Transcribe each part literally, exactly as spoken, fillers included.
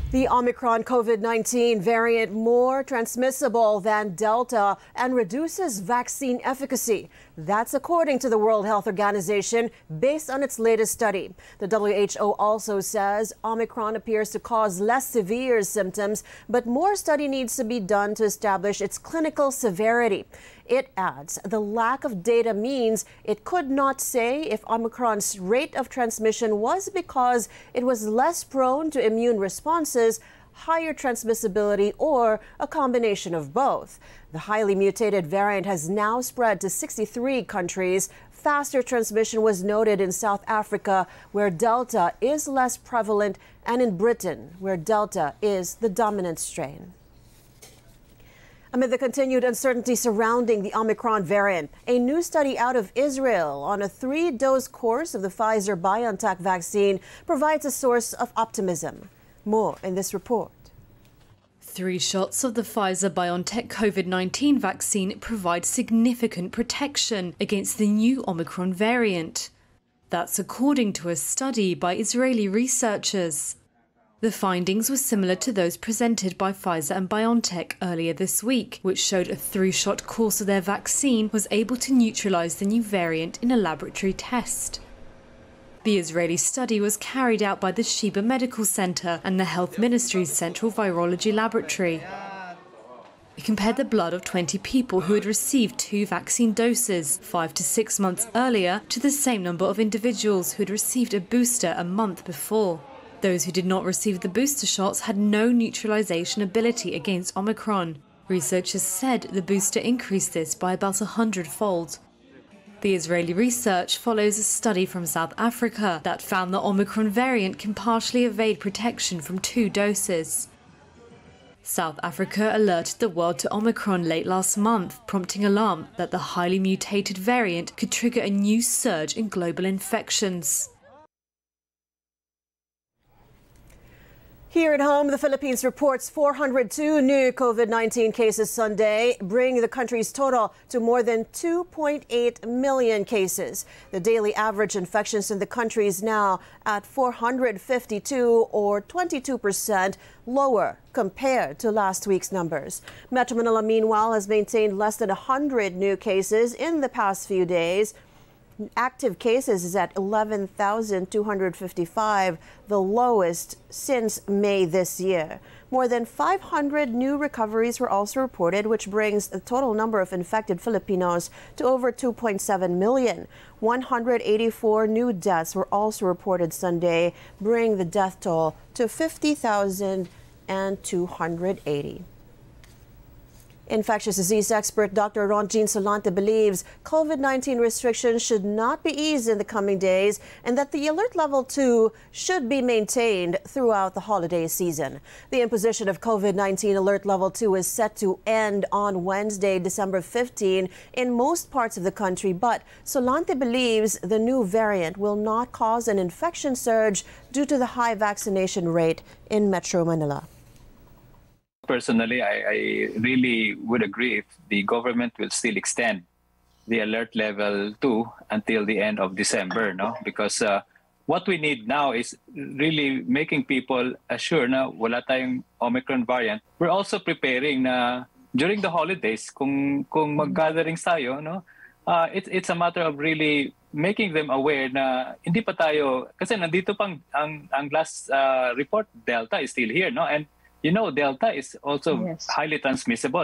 The Omicron COVID nineteen variant more transmissible than Delta and reduces vaccine efficacy. That's according to the World Health Organization based on its latest study. The W H O also says Omicron appears to cause less severe symptoms, but more study needs to be done to establish its clinical severity. It adds the lack of data means it could not say if Omicron's rate of transmission was because it was less prone to immune responses, higher transmissibility, or a combination of both. The highly mutated variant has now spread to sixty-three countries. Faster transmission was noted in South Africa, where Delta is less prevalent, and in Britain, where Delta is the dominant strain. Amid the continued uncertainty surrounding the Omicron variant, a new study out of Israel on a three-dose course of the Pfizer-BioNTech vaccine provides a source of optimism. More in this report. Three shots of the Pfizer-BioNTech COVID nineteen vaccine provide significant protection against the new Omicron variant. That's according to a study by Israeli researchers. The findings were similar to those presented by Pfizer and BioNTech earlier this week, which showed a three-shot course of their vaccine was able to neutralize the new variant in a laboratory test. The Israeli study was carried out by the Sheba Medical Center and the Health Ministry's Central Virology Laboratory. It compared the blood of twenty people who had received two vaccine doses five to six months earlier to the same number of individuals who had received a booster a month before. Those who did not receive the booster shots had no neutralization ability against Omicron. Researchers said the booster increased this by about a hundred-fold. The Israeli research follows a study from South Africa that found the Omicron variant can partially evade protection from two doses. South Africa alerted the world to Omicron late last month, prompting alarm that the highly mutated variant could trigger a new surge in global infections. Here at home, the Philippines reports four hundred two new COVID nineteen cases Sunday, bringing the country's total to more than two point eight million cases. The daily average infections in the country is now at four hundred fifty-two, or twenty-two percent lower compared to last week's numbers. Metro Manila, meanwhile, has maintained less than one hundred new cases in the past few days. Active cases is at eleven thousand two hundred fifty-five, the lowest since May this year. More than five hundred new recoveries were also reported, which brings the total number of infected Filipinos to over two point seven million. one hundred eighty-four new deaths were also reported Sunday, bringing the death toll to fifty thousand two hundred eighty. Infectious disease expert Doctor Ronjean Solante believes COVID nineteen restrictions should not be eased in the coming days and that the alert level two should be maintained throughout the holiday season. The imposition of COVID nineteen alert level two is set to end on Wednesday, December fifteenth in most parts of the country, but Solante believes the new variant will not cause an infection surge due to the high vaccination rate in Metro Manila. Personally, I, I really would agree if the government will still extend the alert level two until the end of December, no? Because uh, what we need now is really making people assured na wala tayong Omicron variant. We're also preparing na during the holidays, kung kung mag-gatherings tayo, no? Uh, it's it's a matter of really making them aware na hindi pa tayo, kasi nandito pang ang ang last uh, report, Delta is still here, no? And you know, Delta is also yes. highly transmissible.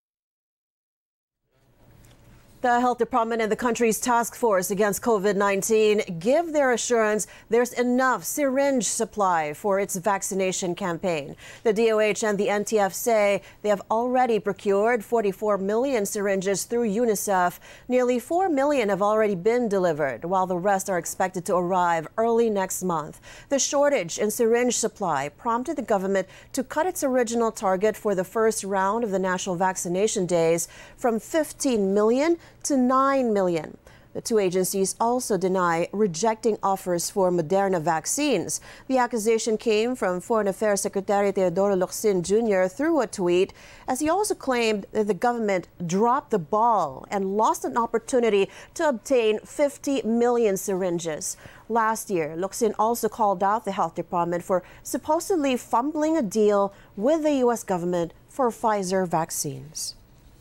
The health department and the country's task force against COVID nineteen give their assurance there's enough syringe supply for its vaccination campaign. The D O H and the N T F say they have already procured forty-four million syringes through UNICEF. Nearly four million have already been delivered, while the rest are expected to arrive early next month. The shortage in syringe supply prompted the government to cut its original target for the first round of the national vaccination days from fifteen million to nine million. The two agencies also deny rejecting offers for Moderna vaccines. The accusation came from Foreign Affairs Secretary Teodoro Locsin Junior through a tweet, as he also claimed that the government dropped the ball and lost an opportunity to obtain fifty million syringes. Last year, Locsin also called out the health department for supposedly fumbling a deal with the U S government for Pfizer vaccines.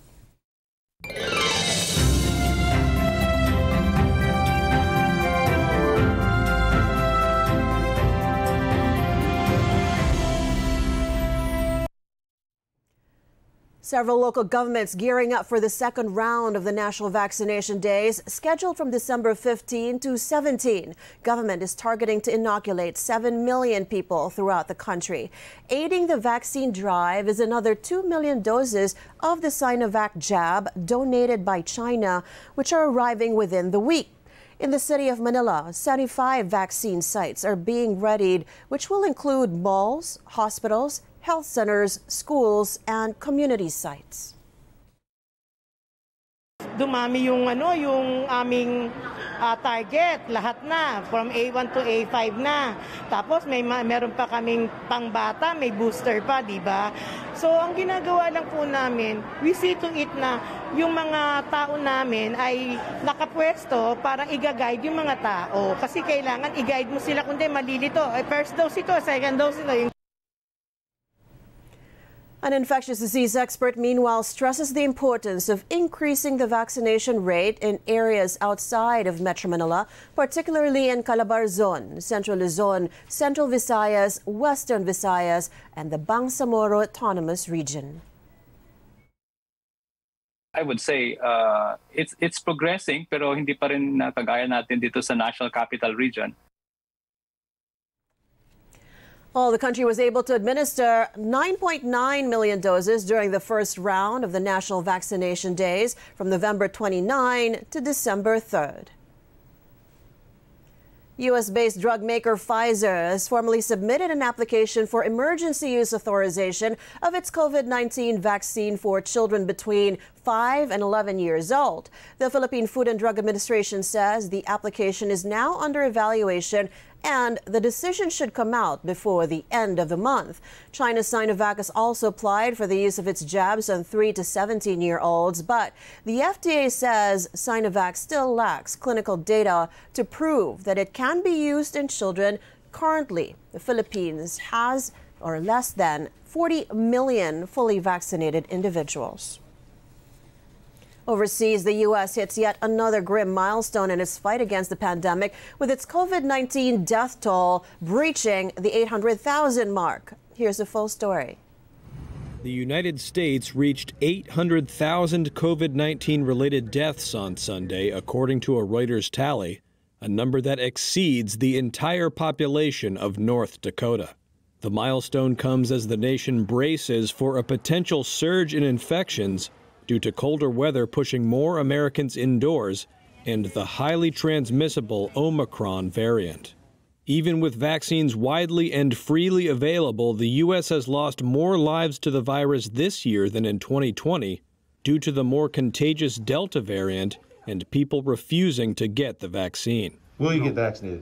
Several local governments gearing up for the second round of the national vaccination days, scheduled from December fifteenth to seventeenth. Government is targeting to inoculate seven million people throughout the country. Aiding the vaccine drive is another two million doses of the Sinovac jab donated by China, which are arriving within the week. In the city of Manila, seventy-five vaccine sites are being readied, which will include malls, hospitals, health centers, schools, and community sites. Dumami yung ano, yung aming uh, target, lahat na, from A one to A five na. Tapos may meron pa kaming pangbata, may booster pa, di ba? So ang ginagawa lang po namin, we see to it na yung mga tao namin ay nakapwesto para i-guide yung mga tao. Kasi kailangan i-guide mo sila, kundi malilito. Eh, first dose ito, second dose ito. An infectious disease expert, meanwhile, stresses the importance of increasing the vaccination rate in areas outside of Metro Manila, particularly in Calabarzon, Central Luzon, Central Visayas, Western Visayas, and the Bangsamoro Autonomous Region. I would say uh, it's it's progressing, pero hindi pa rin uh, kagaya natin dito sa National Capital Region. Well, the country was able to administer nine point nine million doses during the first round of the national vaccination days from November twenty-ninth to December third. U S-based drug maker Pfizer has formally submitted an application for emergency use authorization of its COVID nineteen vaccine for children between five and eleven years old. The Philippine Food and Drug Administration says the application is now under evaluation and the decision should come out before the end of the month. China's Sinovac has also applied for the use of its jabs on three to seventeen-year-olds, but the F D A says Sinovac still lacks clinical data to prove that it can be used in children. Currently, the Philippines has, or less than, forty million fully vaccinated individuals. Overseas, the U S hits yet another grim milestone in its fight against the pandemic, with its COVID nineteen death toll breaching the eight hundred thousand mark. Here's the full story. The United States reached eight hundred thousand COVID nineteen related deaths on Sunday, according to a Reuters tally, a number that exceeds the entire population of North Dakota. The milestone comes as the nation braces for a potential surge in infections due to colder weather pushing more Americans indoors and the highly transmissible Omicron variant. Even with vaccines widely and freely available, the U S has lost more lives to the virus this year than in twenty twenty due to the more contagious Delta variant and people refusing to get the vaccine. Will you get vaccinated?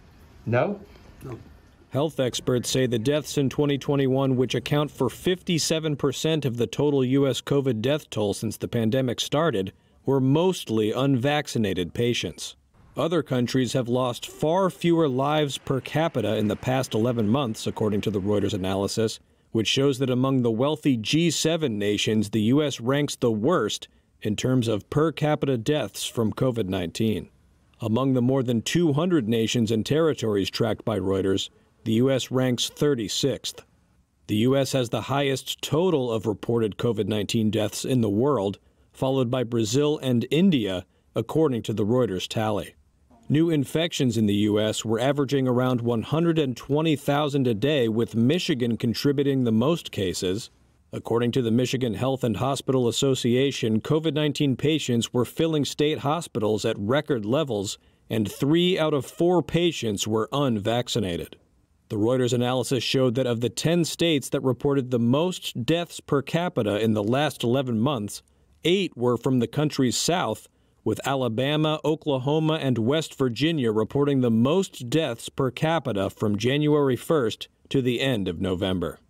No? No. Health experts say the deaths in twenty twenty-one, which account for fifty-seven percent of the total U S COVID death toll since the pandemic started, were mostly unvaccinated patients. Other countries have lost far fewer lives per capita in the past eleven months, according to the Reuters analysis, which shows that among the wealthy G seven nations, the U S ranks the worst in terms of per capita deaths from COVID nineteen. Among the more than two hundred nations and territories tracked by Reuters, the U S ranks thirty-sixth. The U S has the highest total of reported COVID nineteen deaths in the world, followed by Brazil and India, according to the Reuters tally. New infections in the U S were averaging around one hundred twenty thousand a day, with Michigan contributing the most cases. According to the Michigan Health and Hospital Association, COVID nineteen patients were filling state hospitals at record levels, and three out of four patients were unvaccinated. The Reuters analysis showed that of the ten states that reported the most deaths per capita in the last eleven months, eight were from the country's south, with Alabama, Oklahoma, and West Virginia reporting the most deaths per capita from January first to the end of November.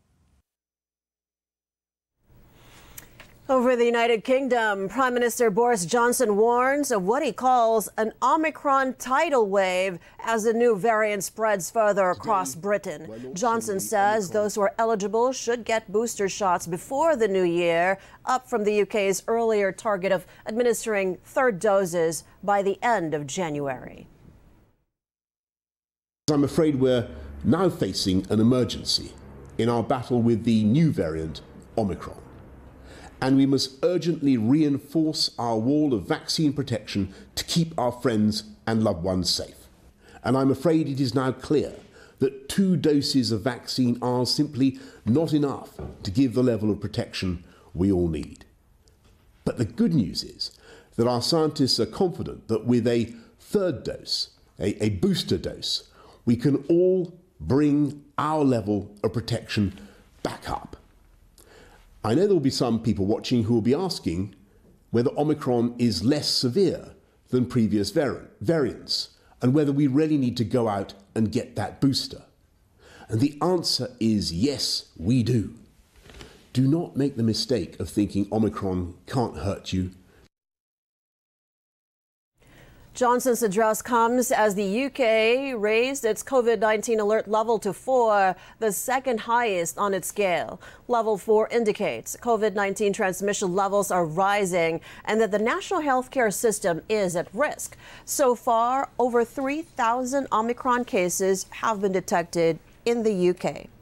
Over the United Kingdom, Prime Minister Boris Johnson warns of what he calls an Omicron tidal wave as the new variant spreads further across Britain. Johnson says those who are eligible should get booster shots before the new year, up from the U K's earlier target of administering third doses by the end of January. I'm afraid we're now facing an emergency in our battle with the new variant, Omicron. And we must urgently reinforce our wall of vaccine protection to keep our friends and loved ones safe. And I'm afraid it is now clear that two doses of vaccine are simply not enough to give the level of protection we all need. But the good news is that our scientists are confident that with a third dose, a, a booster dose, we can all bring our level of protection back up. I know there will be some people watching who will be asking whether Omicron is less severe than previous variants and whether we really need to go out and get that booster. And the answer is yes, we do. Do not make the mistake of thinking Omicron can't hurt you. Johnson's address comes as the U K raised its COVID nineteen alert level to four, the second highest on its scale. Level four indicates COVID nineteen transmission levels are rising and that the national healthcare system is at risk. So far, over three thousand Omicron cases have been detected in the U K.